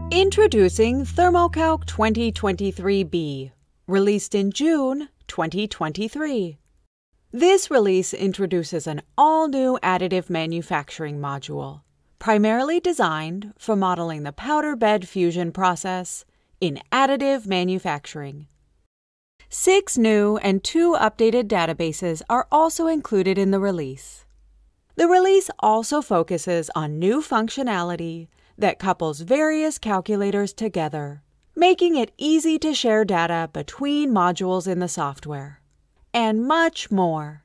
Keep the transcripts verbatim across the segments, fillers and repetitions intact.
Introducing Thermo-Calc twenty twenty-three B, released in June twenty twenty-three. This release introduces an all-new additive manufacturing module, primarily designed for modeling the powder bed fusion process in additive manufacturing. Six new and two updated databases are also included in the release. The release also focuses on new functionality that couples various calculators together, making it easy to share data between modules in the software, and much more.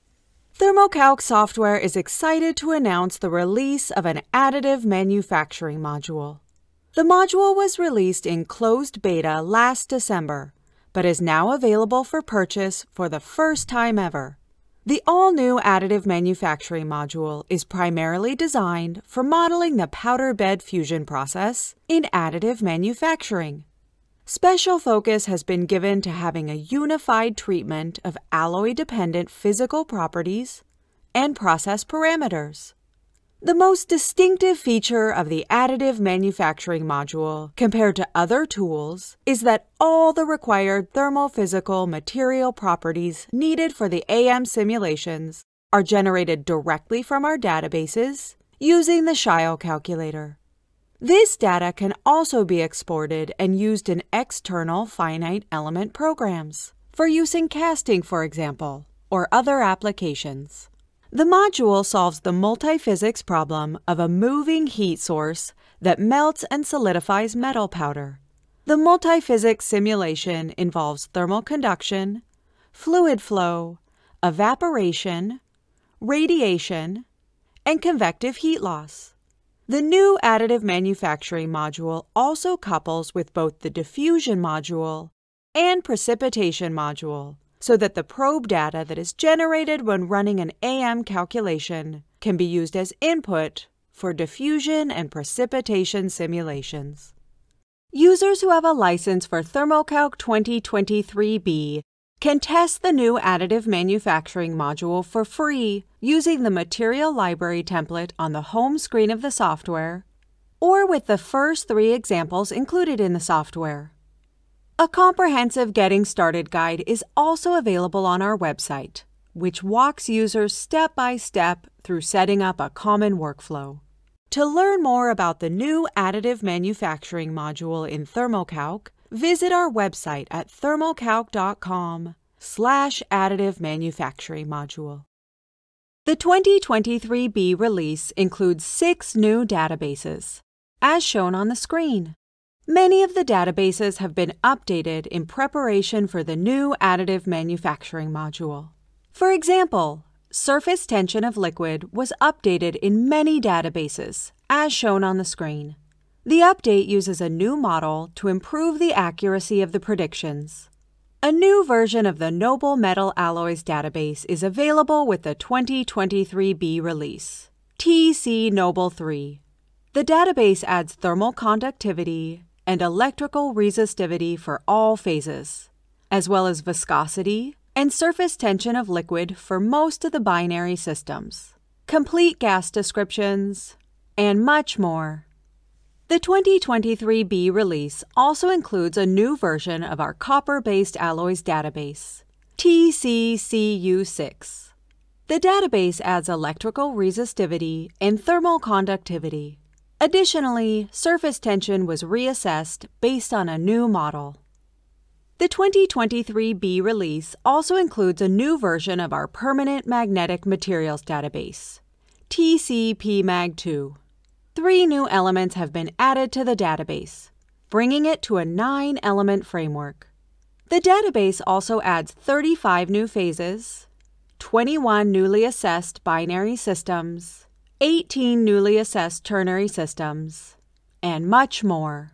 Thermo-Calc software is excited to announce the release of an additive manufacturing module. The module was released in closed beta last December, but is now available for purchase for the first time ever. The all-new additive manufacturing module is primarily designed for modeling the powder bed fusion process in additive manufacturing. Special focus has been given to having a unified treatment of alloy-dependent physical properties and process parameters. The most distinctive feature of the additive manufacturing module compared to other tools is that all the required thermophysical material properties needed for the A M simulations are generated directly from our databases using the Scheil calculator. This data can also be exported and used in external finite element programs, for use in casting, for example, or other applications. The module solves the multiphysics problem of a moving heat source that melts and solidifies metal powder. The multiphysics simulation involves thermal conduction, fluid flow, evaporation, radiation, and convective heat loss. The new additive manufacturing module also couples with both the diffusion module and precipitation module, so that the probe data that is generated when running an A M calculation can be used as input for diffusion and precipitation simulations. Users who have a license for Thermo-Calc twenty twenty-three B can test the new additive manufacturing module for free using the material library template on the home screen of the software, or with the first three examples included in the software. A comprehensive Getting Started guide is also available on our website, which walks users step by step through setting up a common workflow. To learn more about the new additive manufacturing module in Thermo-Calc, visit our website at thermocalc dot com slash additive manufacturing module. The twenty twenty-three B release includes six new databases, as shown on the screen. Many of the databases have been updated in preparation for the new additive manufacturing module. For example, surface tension of liquid was updated in many databases, as shown on the screen. The update uses a new model to improve the accuracy of the predictions. A new version of the Noble Metal Alloys database is available with the twenty twenty-three B release, T C Noble three. The database adds thermal conductivity and electrical resistivity for all phases, as well as viscosity and surface tension of liquid for most of the binary systems, complete gas descriptions, and much more. The twenty twenty-three B release also includes a new version of our copper-based alloys database, T C C U six. The database adds electrical resistivity and thermal conductivity. Additionally, surface tension was reassessed based on a new model. The twenty twenty-three B release also includes a new version of our permanent magnetic materials database, T C P mag two. Three new elements have been added to the database, bringing it to a nine-element framework. The database also adds thirty-five new phases, twenty-one newly assessed binary systems, eighteen newly assessed ternary systems, and much more.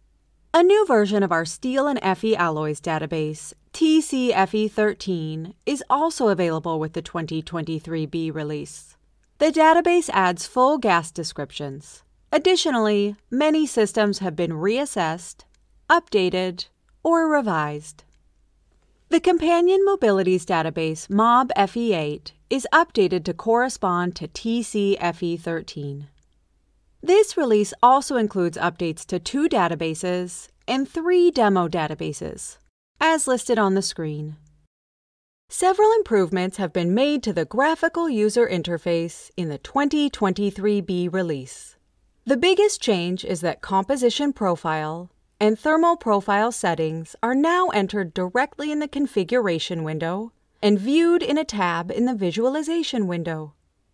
A new version of our steel and Fe alloys database, T C F E thirteen, is also available with the twenty twenty-three B release. The database adds full gas descriptions. Additionally, many systems have been reassessed, updated, or revised. The Companion Mobilities database, M O B F E eight, is updated to correspond to T C F E thirteen. This release also includes updates to two databases and three demo databases, as listed on the screen. Several improvements have been made to the graphical user interface in the twenty twenty-three B release. The biggest change is that composition profile and thermal profile settings are now entered directly in the configuration window and viewed in a tab in the visualization window.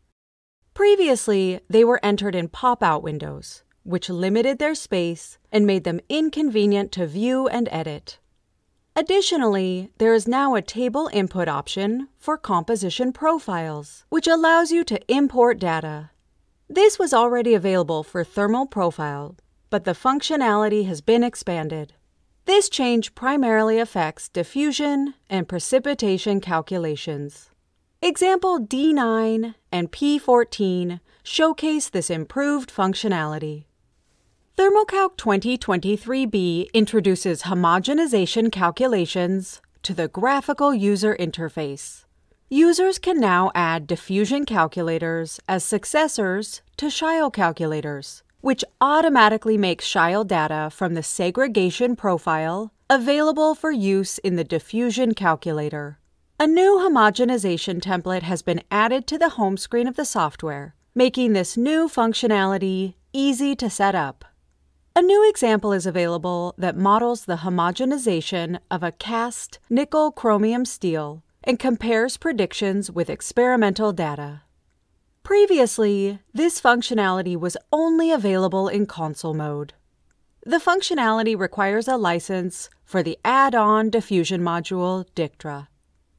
Previously, they were entered in pop-out windows, which limited their space and made them inconvenient to view and edit. Additionally, there is now a table input option for composition profiles, which allows you to import data. This was already available for thermal profile, but the functionality has been expanded. This change primarily affects diffusion and precipitation calculations. Example D nine and P fourteen showcase this improved functionality. Thermo-Calc twenty twenty-three B introduces Homogenization Calculations to the graphical user interface. Users can now add diffusion calculators as successors to Scheil calculators, which automatically makes Scheil data from the segregation profile available for use in the diffusion calculator. A new homogenization template has been added to the home screen of the software, making this new functionality easy to set up. A new example is available that models the homogenization of a cast nickel-chromium steel and compares predictions with experimental data. Previously, this functionality was only available in console mode. The functionality requires a license for the add-on diffusion module Dictra.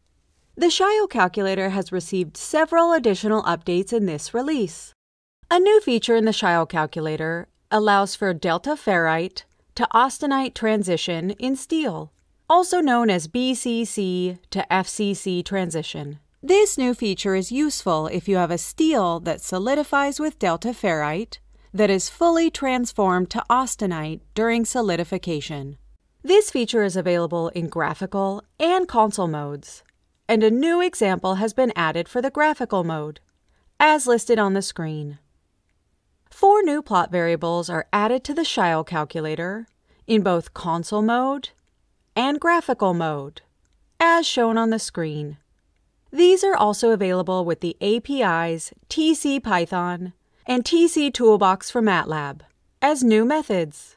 The Scheil calculator has received several additional updates in this release. A new feature in the Scheil calculator allows for delta ferrite to austenite transition in steel, also known as B C C to F C C transition. This new feature is useful if you have a steel that solidifies with delta ferrite that is fully transformed to austenite during solidification. This feature is available in graphical and console modes, and a new example has been added for the graphical mode, as listed on the screen. Four new plot variables are added to the Scheil calculator in both console mode and graphical mode, as shown on the screen. These are also available with the A P Is T C Python and T C Toolbox for MATLAB as new methods.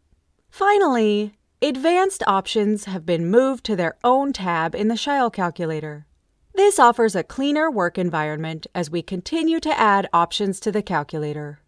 Finally, advanced options have been moved to their own tab in the Scheil calculator. This offers a cleaner work environment as we continue to add options to the calculator.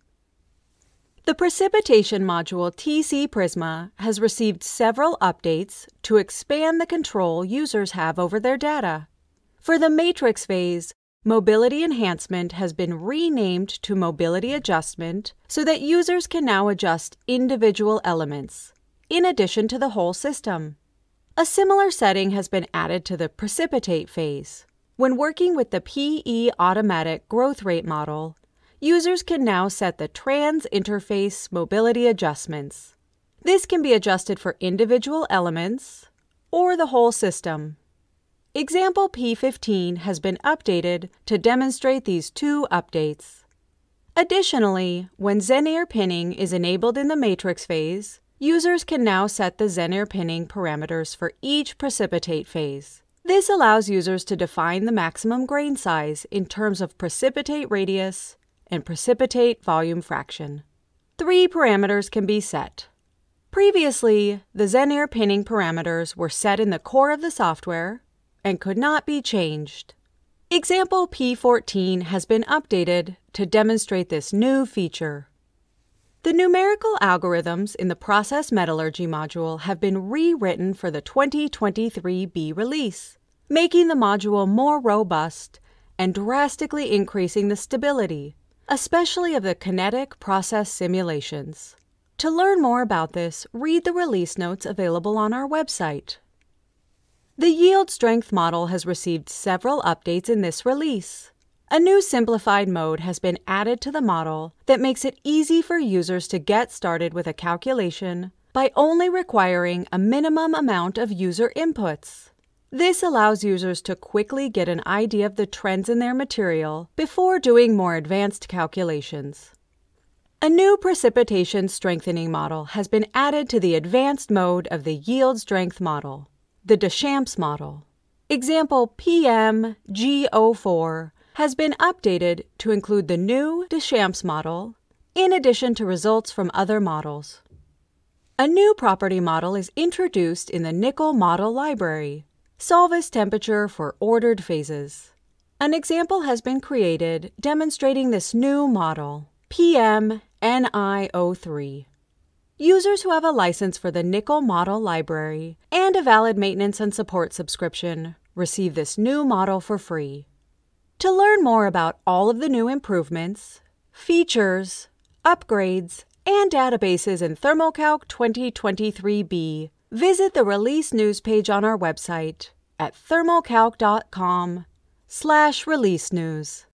The Precipitation module T C-PRISMA has received several updates to expand the control users have over their data. For the matrix phase, Mobility Enhancement has been renamed to Mobility Adjustment so that users can now adjust individual elements, in addition to the whole system. A similar setting has been added to the Precipitate phase. When working with the P E Automatic Growth Rate model, users can now set the Trans Interface Mobility Adjustments. This can be adjusted for individual elements or the whole system. Example P fifteen has been updated to demonstrate these two updates. Additionally, when Xenear pinning is enabled in the matrix phase, users can now set the Xenear pinning parameters for each precipitate phase. This allows users to define the maximum grain size in terms of precipitate radius and precipitate volume fraction. Three parameters can be set. Previously, the Xenear pinning parameters were set in the core of the software and could not be changed. Example P fourteen has been updated to demonstrate this new feature. The numerical algorithms in the Process Metallurgy module have been rewritten for the twenty twenty-three B release, making the module more robust and drastically increasing the stability, especially of the kinetic process simulations. To learn more about this, read the release notes available on our website. The yield strength model has received several updates in this release. A new simplified mode has been added to the model that makes it easy for users to get started with a calculation by only requiring a minimum amount of user inputs. This allows users to quickly get an idea of the trends in their material before doing more advanced calculations. A new precipitation strengthening model has been added to the advanced mode of the yield strength model, the Deschamps model. Example P M G zero four has been updated to include the new Deschamps model, in addition to results from other models. A new property model is introduced in the nickel model library, Solvus temperature for ordered phases. An example has been created demonstrating this new model, P M N I zero three. Users who have a license for the nickel model library and a valid maintenance and support subscription receive this new model for free. To learn more about all of the new improvements, features, upgrades, and databases in Thermo-Calc twenty twenty-three B, visit the release news page on our website at thermocalc dot com slash release news.